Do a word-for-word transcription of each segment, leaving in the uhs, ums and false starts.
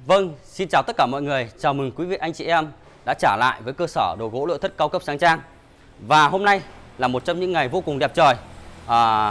Vâng, xin chào tất cả mọi người. Chào mừng quý vị anh chị em đã trở lại với cơ sở đồ gỗ nội thất cao cấp Sáng Trang. Và hôm nay là một trong những ngày vô cùng đẹp trời. à,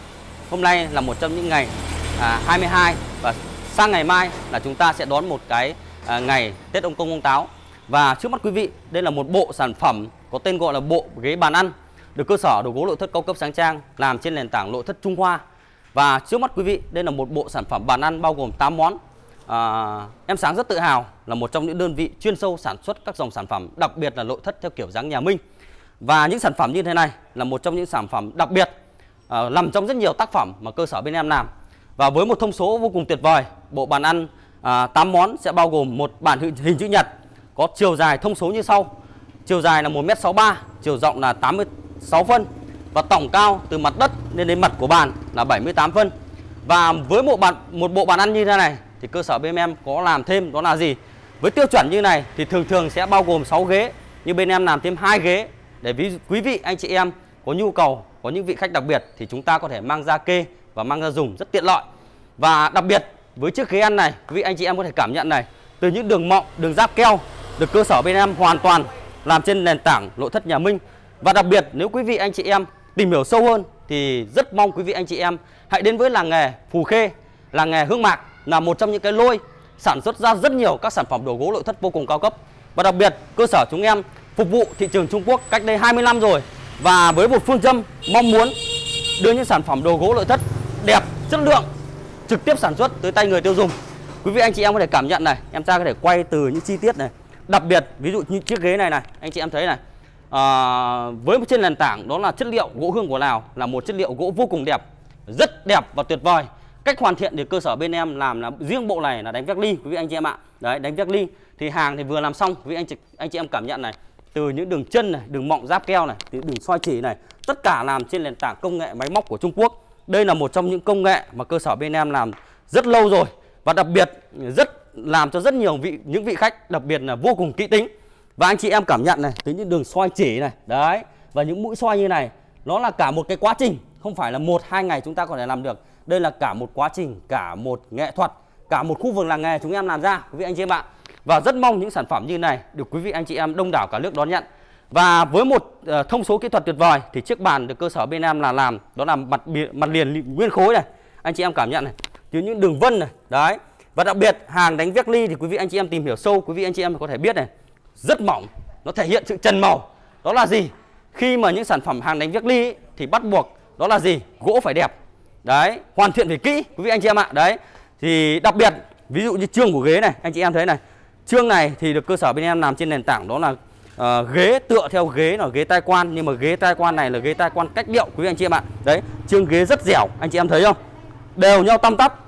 Hôm nay là một trong những ngày à, hai mươi hai. Và sang ngày mai là chúng ta sẽ đón một cái à, ngày Tết Ông Công Ông Táo. Và trước mắt quý vị, đây là một bộ sản phẩm có tên gọi là bộ ghế bàn ăn, được cơ sở đồ gỗ nội thất cao cấp Sáng Trang làm trên nền tảng nội thất Trung Hoa. Và trước mắt quý vị, đây là một bộ sản phẩm bàn ăn bao gồm tám món. À, em Sáng rất tự hào là một trong những đơn vị chuyên sâu sản xuất các dòng sản phẩm, đặc biệt là nội thất theo kiểu dáng nhà Minh. Và những sản phẩm như thế này là một trong những sản phẩm đặc biệt à, nằm trong rất nhiều tác phẩm mà cơ sở bên em làm. Và với một thông số vô cùng tuyệt vời, bộ bàn ăn à, tám món sẽ bao gồm một bản hình chữ nhật có chiều dài thông số như sau. Chiều dài là một mét sáu mươi ba, chiều rộng là tám mươi sáu phân và tổng cao từ mặt đất lên đến mặt của bàn là bảy mươi tám phân. Và với một bàn một bộ bàn ăn như thế này thì cơ sở bên em có làm thêm đó là gì? Với tiêu chuẩn như này thì thường thường sẽ bao gồm sáu ghế, nhưng bên em làm thêm hai ghế để ví quý vị anh chị em có nhu cầu, có những vị khách đặc biệt thì chúng ta có thể mang ra kê và mang ra dùng rất tiện lợi. Và đặc biệt với chiếc ghế ăn này, quý vị anh chị em có thể cảm nhận này, từ những đường mọng, đường giáp keo được cơ sở bên em hoàn toàn làm trên nền tảng nội thất nhà Minh. Và đặc biệt nếu quý vị anh chị em tìm hiểu sâu hơn thì rất mong quý vị anh chị em hãy đến với làng nghề Phù Khê, làng nghề Hương Mạc, là một trong những cái lôi sản xuất ra rất nhiều các sản phẩm đồ gỗ nội thất vô cùng cao cấp. Và đặc biệt cơ sở chúng em phục vụ thị trường Trung Quốc cách đây hai mươi năm rồi. Và với một phương châm mong muốn đưa những sản phẩm đồ gỗ nội thất đẹp, chất lượng trực tiếp sản xuất tới tay người tiêu dùng. Quý vị anh chị em có thể cảm nhận này, em ta có thể quay từ những chi tiết này. Đặc biệt ví dụ như chiếc ghế này này, anh chị em thấy này, à, với một trên nền tảng đó là chất liệu gỗ hương của Lào, là một chất liệu gỗ vô cùng đẹp, rất đẹp và tuyệt vời. Cách hoàn thiện thì cơ sở bên em làm là riêng bộ này là đánh vét ly quý vị anh chị em ạ. Đấy, đánh vét ly thì hàng thì vừa làm xong, quý vị anh chị anh chị em cảm nhận này, từ những đường chân này, đường mọng giáp keo này, từ đường xoay chỉ này, tất cả làm trên nền tảng công nghệ máy móc của Trung Quốc. Đây là một trong những công nghệ mà cơ sở bên em làm rất lâu rồi, và đặc biệt rất làm cho rất nhiều vị những vị khách đặc biệt là vô cùng kỹ tính. Và anh chị em cảm nhận này, từ những đường xoay chỉ này, đấy, và những mũi xoay như này, nó là cả một cái quá trình, không phải là một hai ngày chúng ta có thể làm được. Đây là cả một quá trình, cả một nghệ thuật, cả một khu vực làng nghề chúng em làm ra quý vị anh chị em ạ. Và rất mong những sản phẩm như này được quý vị anh chị em đông đảo cả nước đón nhận. Và với một uh, thông số kỹ thuật tuyệt vời thì chiếc bàn được cơ sở bên em là làm đó là mặt mặt liền nguyên khối này, anh chị em cảm nhận này, từ những đường vân này, đấy. Và đặc biệt hàng đánh vét ly thì quý vị anh chị em tìm hiểu sâu, quý vị anh chị em có thể biết này, rất mỏng, nó thể hiện sự trần màu. Đó là gì? Khi mà những sản phẩm hàng đánh vét ly ấy, thì bắt buộc đó là gì? Gỗ phải đẹp. Đấy, hoàn thiện phải kỹ quý vị anh chị em ạ. Đấy. Thì đặc biệt ví dụ như chương của ghế này, anh chị em thấy này. Chương này thì được cơ sở bên em làm trên nền tảng đó là uh, ghế tựa theo ghế là ghế tai quan, nhưng mà ghế tai quan này là ghế tai quan cách điệu quý vị anh chị em ạ. Đấy, chương ghế rất dẻo, anh chị em thấy không? Đều nhau tăm tắp.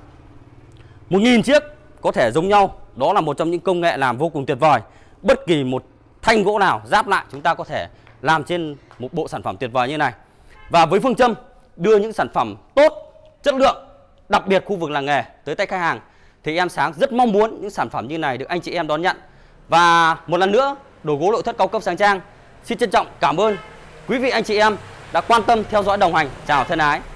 Một nghìn chiếc có thể giống nhau. Đó là một trong những công nghệ làm vô cùng tuyệt vời. Bất kỳ một thanh gỗ nào ráp lại chúng ta có thể làm trên một bộ sản phẩm tuyệt vời như này. Và với phương châm đưa những sản phẩm tốt, chất lượng, đặc biệt khu vực làng nghề tới tay khách hàng, thì em Sáng rất mong muốn những sản phẩm như này được anh chị em đón nhận. Và một lần nữa, đồ gỗ nội thất cao cấp Sáng Trang xin trân trọng cảm ơn quý vị anh chị em đã quan tâm theo dõi đồng hành. Chào thân ái.